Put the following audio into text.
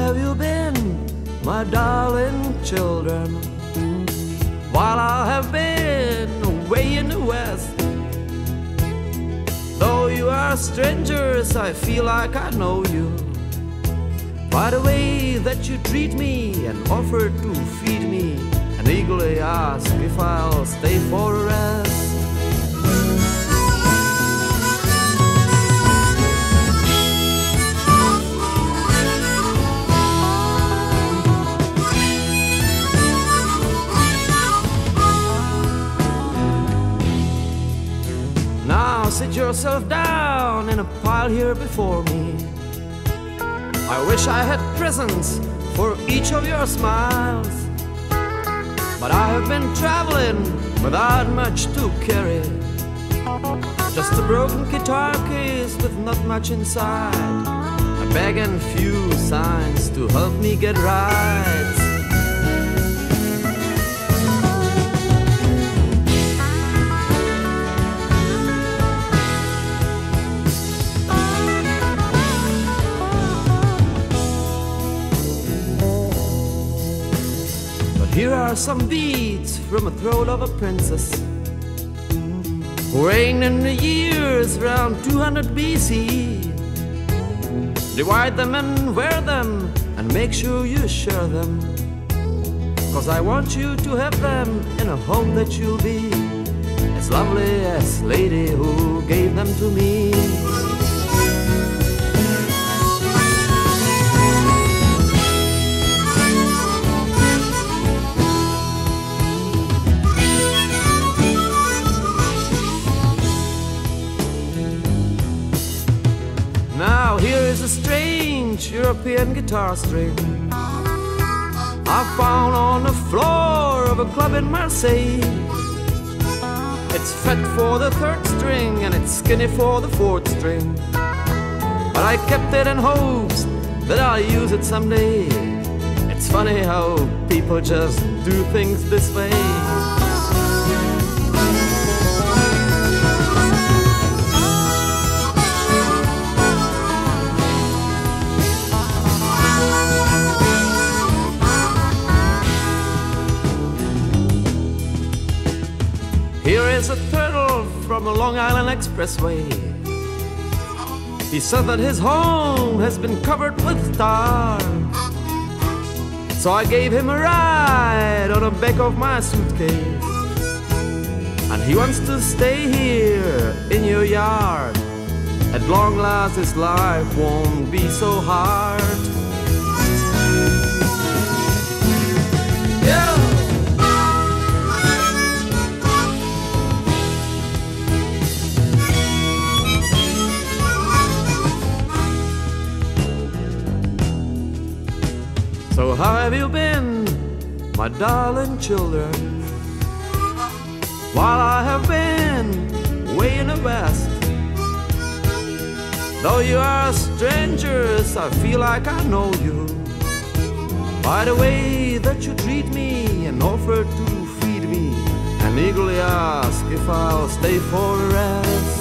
have you been, my darling children? While I have been away in the West, though you are strangers, I feel like I know you by the way that you treat me and offer to feed me, and eagerly ask if I'll stay for a rest. Now sit yourself down in a pile here before me. I wish I had presents for each of your smiles, but I have been traveling without much to carry. Just a broken guitar case with not much inside, a bag and few signs to help me get right. Here are some beads from the throat of a princess who reigned in the years around 200 BC. Divide them and wear them and make sure you share them, 'cause I want you to have them in a home that you'll be as lovely as lady who gave them to me. Now here is a strange European guitar string I found on the floor of a club in Marseille. It's fat for the third string and it's skinny for the fourth string, but I kept it in hopes that I'll use it someday. It's funny how people just do things this way. Here is a turtle from a Long Island Expressway. He said that his home has been covered with stars, so I gave him a ride on the back of my suitcase, and he wants to stay here in your yard. At long last his life won't be so hard. Yeah. So how have you been, my darling children? While I have been way in the West, though you are strangers, I feel like I know you by the way that you treat me and offer to feed me, and eagerly ask if I'll stay for the rest.